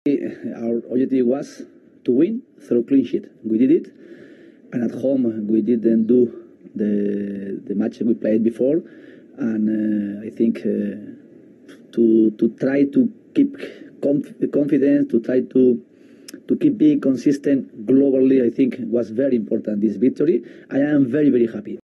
Our objective was to win through clean sheet. We did it, and at home we didn't do the match we played before, and I think to try to keep confidence, to try to keep being consistent globally, I think was very important, this victory. I am very, very happy.